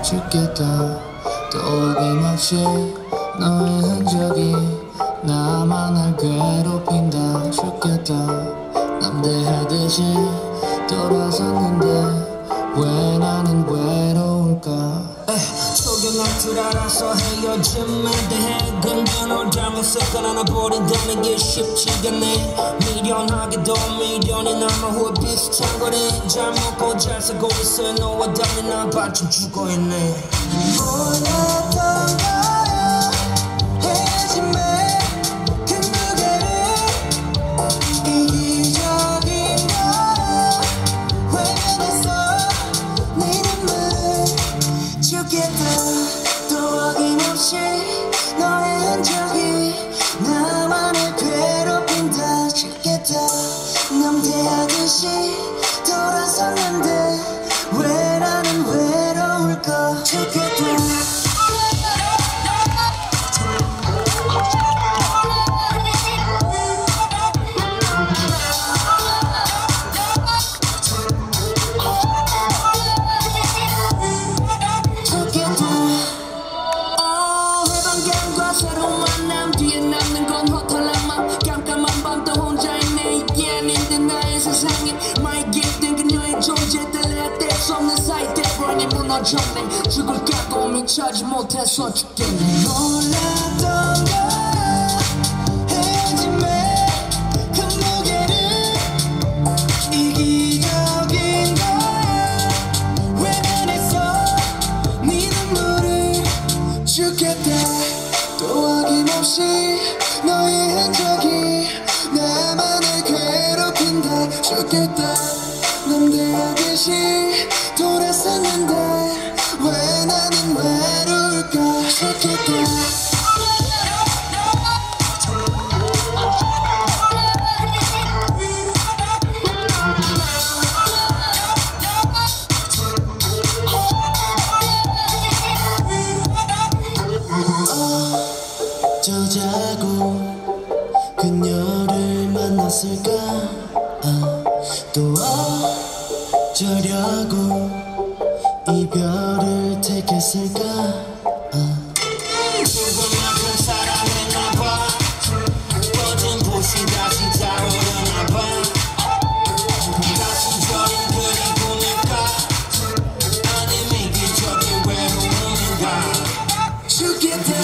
죽겠다. 또 어김없이 너의 흔적이 나만을 괴롭힌다. 죽겠다. 남대하듯이 돌아섰는데 왜 나는 외로울까. 속여날 줄 알아서 헤어짐에 대해 근데 널 잘못 섞어 하나 버린다는 게 쉽지가 않네. 미련하게도 미련이 남아 후회 비슷한 거네. 잘 먹고 잘 살고 있어 너와 달리 난 반쯤 죽어있네. 몰랐던 거야 헤어짐에 그 무게를 이기적인 거야 외면했어 네 눈물을 죽겠다. 또 어김없이 너의 흔적이 나만을 괴롭힌다. 죽겠다. 남대하듯이 돌아섰는데 왜 나는 외로울까. 죽겠다. 새로운 만남 뒤에 남는 건 허탈한 맘. 깜깜한 밤도 혼자 있네. 이게 아닌데 나의 세상에 My gift된 그녀의 존재 달래야 뗄 수 없는 사이 때문에 무너졌네. 죽을 각오미 차지 못해서 죽겠네. 몰랐던 거야 헤어짐에 그 무게를 이기적인 거야 외면했어 네 눈물을 죽겠다. 또 어김없이 너의 흔적이 나만을 괴롭힌다. 죽겠다. 남대하듯이 돌아섰는데 왜 나는 외로울까. 죽겠다. 어쩌자고 그녀를 만났을까. 또 어쩌려고 이별을 택했을까. 누구만큼 사랑했나봐. 꺼진 불씨 다시 타오르나봐. 가슴 저린 그리움일까 아니면 이기적인 외로움인가. 죽겠다.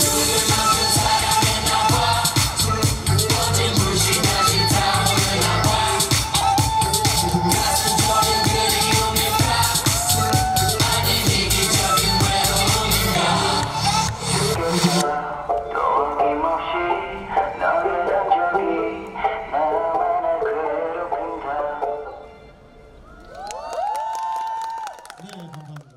또 어김없이 너의 흔적이 나만을 괴롭힌다. 네, 감사합니다.